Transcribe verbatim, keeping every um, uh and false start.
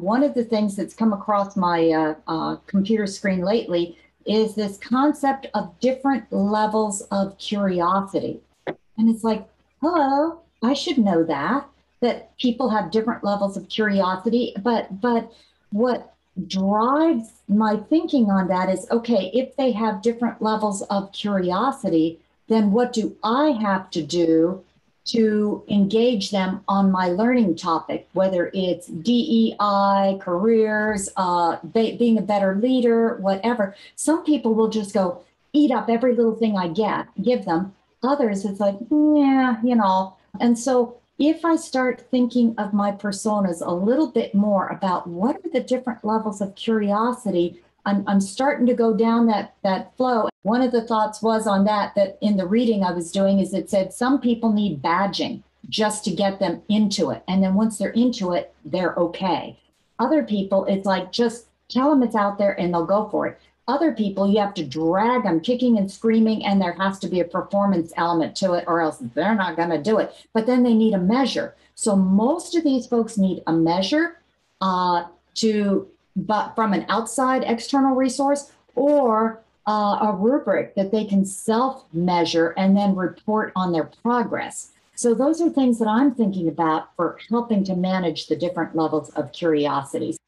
one of the things that's come across my uh, uh, computer screen lately is this concept of different levels of curiosity. And it's like, hello, I should know that, that people have different levels of curiosity. But, but what drives my thinking on that is, okay, if they have different levels of curiosity, then what do I have to do to engage them on my learning topic, whether it's D E I, careers, uh, be, being a better leader, whatever. Some people will just go eat up every little thing I get, give them. Others, it's like, yeah, you know. And so if I start thinking of my personas a little bit more about what are the different levels of curiosity, I'm, I'm starting to go down that, that flow. One of the thoughts was on that, that in the reading I was doing is it said some people need badging just to get them into it. And then once they're into it, they're okay. Other people, it's like, just tell them it's out there and they'll go for it. Other people, you have to drag them kicking and screaming, and there has to be a performance element to it or else they're not going to do it. But then they need a measure. So most of these folks need a measure uh, to but from an outside external resource or uh, a rubric that they can self-measure and then report on their progress. So those are things that I'm thinking about for helping to manage the different levels of curiosity.